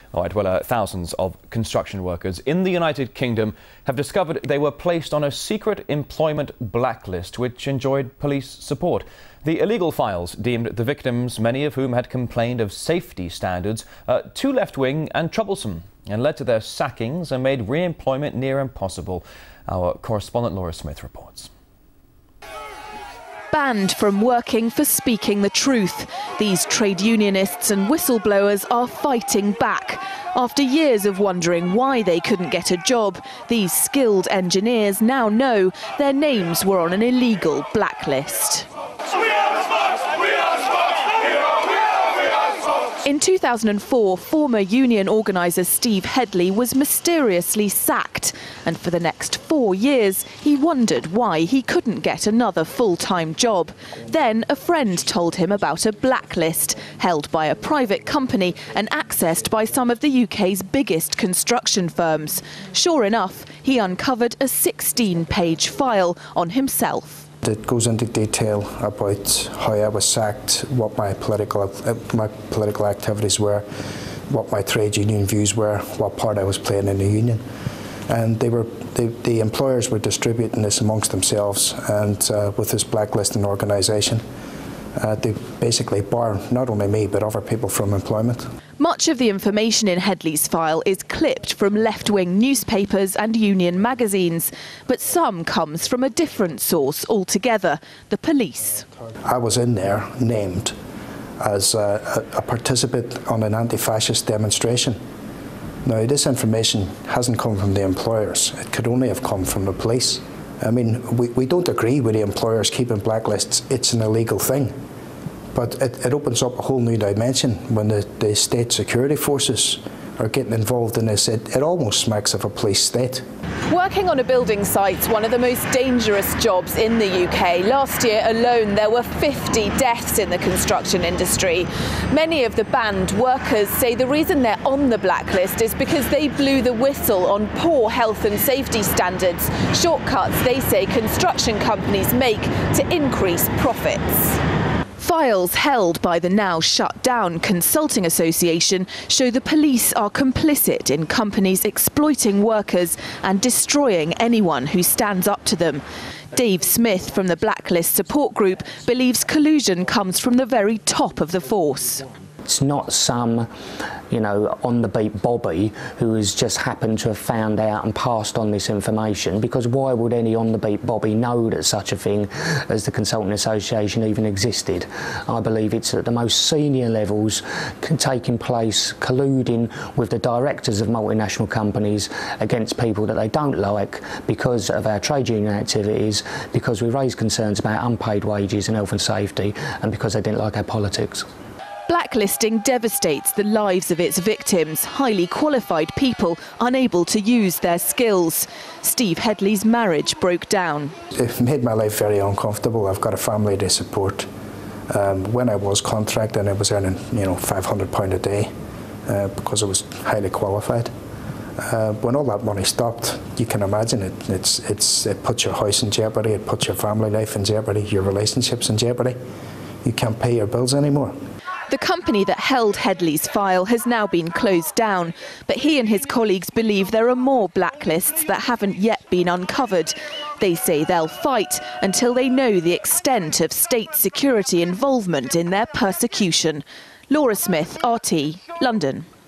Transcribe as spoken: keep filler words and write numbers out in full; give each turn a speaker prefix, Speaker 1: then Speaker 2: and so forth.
Speaker 1: All right, well, uh, thousands of construction workers in the United Kingdom have discovered they were placed on a secret employment blacklist which enjoyed police support. The illegal files deemed the victims, many of whom had complained of safety standards, uh, too left-wing and troublesome, and led to their sackings and made re-employment near impossible. Our correspondent Laura Smith reports.
Speaker 2: Banned from working for speaking the truth, these trade unionists and whistleblowers are fighting back. After years of wondering why they couldn't get a job, these skilled engineers now know their names were on an illegal blacklist. In two thousand four, former union organiser Steve Headley was mysteriously sacked, and for the next four years he wondered why he couldn't get another full-time job. Then a friend told him about a blacklist held by a private company and accessed by some of the U K's biggest construction firms. Sure enough, he uncovered a sixteen-page file on himself.
Speaker 3: It goes into detail about how I was sacked, what my political uh, my political activities were, what my trade union views were, what part I was playing in the union, and they were they, the employers were distributing this amongst themselves, and uh, with this blacklisting organisation, uh, they basically bar not only me but other people from employment.
Speaker 2: Much of the information in Headley's file is clipped from left-wing newspapers and union magazines, but some comes from a different source altogether, the police.
Speaker 3: I was in there named as a, a participant on an anti-fascist demonstration. Now, this information hasn't come from the employers. It could only have come from the police. I mean, we, we don't agree with the employers keeping blacklists. It's an illegal thing. But it, it opens up a whole new dimension when the, the state security forces are getting involved in this. It, it almost smacks of a police state.
Speaker 2: Working on a building site's one of the most dangerous jobs in the U K. Last year alone there were fifty deaths in the construction industry. Many of the banned workers say the reason they're on the blacklist is because they blew the whistle on poor health and safety standards, shortcuts they say construction companies make to increase profits. Files held by the now shut down Consulting Association show the police are complicit in companies exploiting workers and destroying anyone who stands up to them. Dave Smith from the Blacklist Support Group believes collusion comes from the very top of the force.
Speaker 4: It's not some, you know, on-the-beat Bobby who has just happened to have found out and passed on this information, because why would any on-the-beat Bobby know that such a thing as the Consulting Association even existed? I believe it's at the most senior levels taking place, colluding with the directors of multinational companies against people that they don't like because of our trade union activities, because we raise concerns about unpaid wages and health and safety, and because they didn't like our politics.
Speaker 2: Blacklisting devastates the lives of its victims, highly qualified people unable to use their skills. Steve Headley's marriage broke down.
Speaker 3: It made my life very uncomfortable. I've got a family to support. Um, when I was contracting, I was earning, you know, five hundred pounds a day uh, because I was highly qualified. Uh, when all that money stopped, you can imagine it. It's, it's, it puts your house in jeopardy, it puts your family life in jeopardy, your relationships in jeopardy. You can't pay your bills anymore.
Speaker 2: The company that held Headley's file has now been closed down, but he and his colleagues believe there are more blacklists that haven't yet been uncovered. They say they'll fight until they know the extent of state security involvement in their persecution. Laura Smith, R T, London.